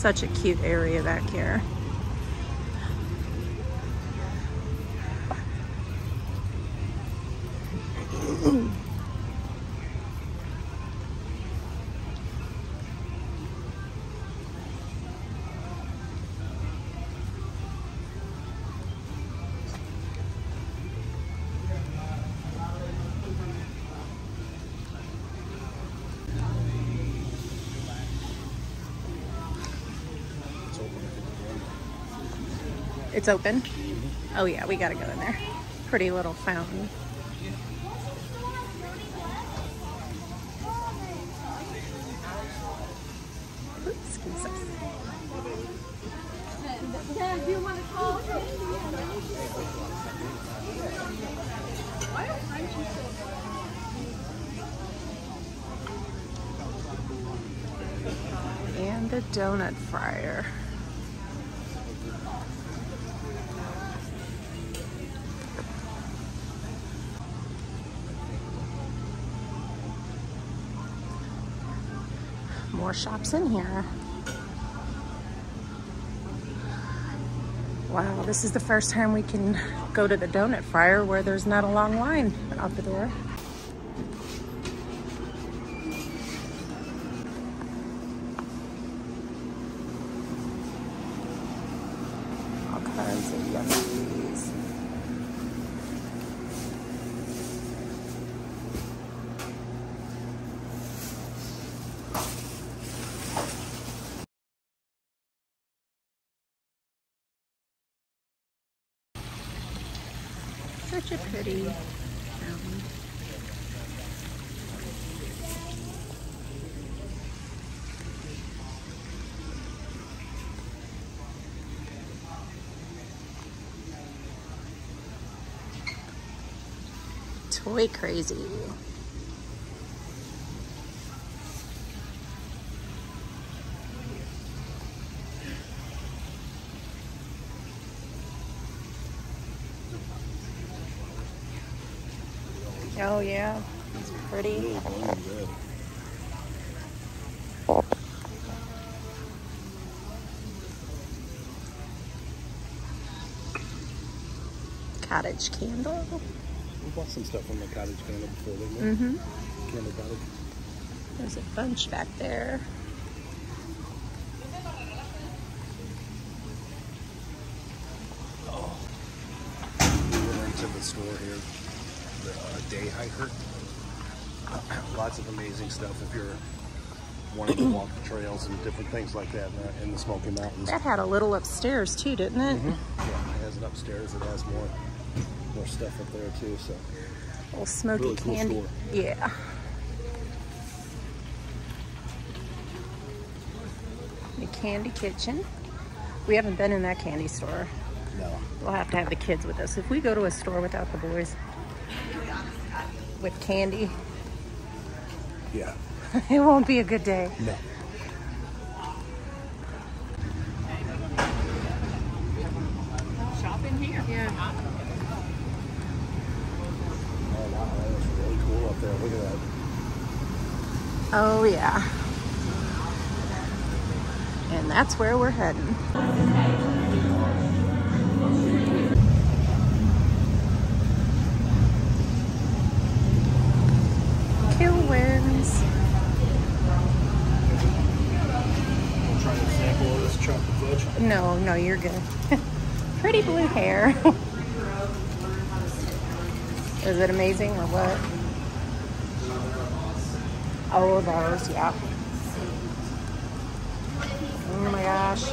Such a cute area back here. It's open? Oh yeah, we gotta go in there. Pretty little fountain. Excuse us. Do you want to call? And the donut fryer. More shops in here. Wow, this is the first time we can go to the donut fryer where there's not a long line out the door. All kinds of yummies. Such a pretty fountain. Toy crazy. Oh yeah, it's pretty. Cottage candle. We bought some stuff from the cottage candle before, didn't we? Mm-hmm. Candle cottage. There's a bunch back there. Oh. We went into the store here, the Day Hiker. Lots of amazing stuff if you're wanting to walk the trails and different things like that in the Smoky Mountains. That had a little upstairs too, didn't it? Yeah, it has it upstairs. It has more stuff up there too. So Little smoky really cool candy. store. Yeah. The candy kitchen. We haven't been in that candy store. No. We'll have to have the kids with us. If we go to a store without the boys with candy, Yeah. it won't be a good day. No. Shop in here. Yeah. Oh wow, that is really cool up there. Look at that. Oh yeah. And that's where we're heading. Kilwins. We'll try to sample this chocolate fudge. No, no, you're good. Pretty blue hair. Is it amazing or what? Oh, those, yeah. Oh my gosh.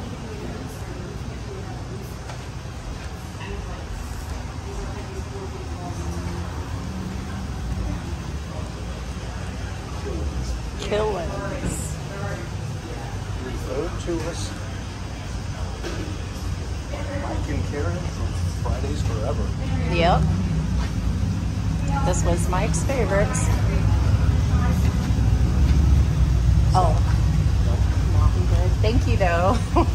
Killings. Referred to us. Mike and Karen from Fridays Forever. Yep. This was Mike's favorites. Oh. No, I'm good. Thank you, though.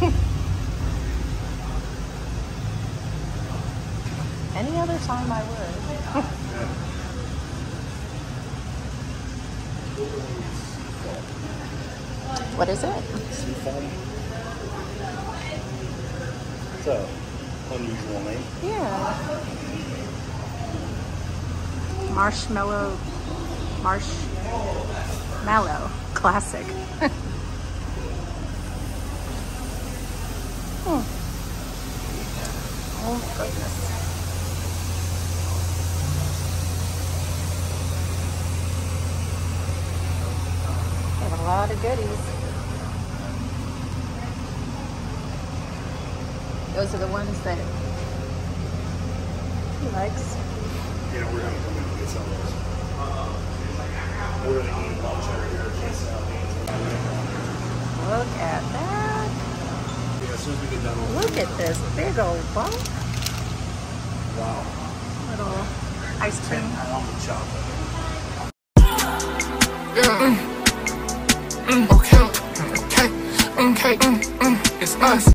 Any other time I would. What is it? Seafoam. It's a unusual name. Yeah. Marshmallow classic. Oh. Oh goodness. They have a lot of goodies. Those are the ones that he likes. Yeah, we're gonna come in and get some of those. We're gonna eat lunch over here at Look at that. Yeah, as soon as we get done with Look at this big old bump. wow. Little ice cream. Pound of chocolate. Okay, it's us.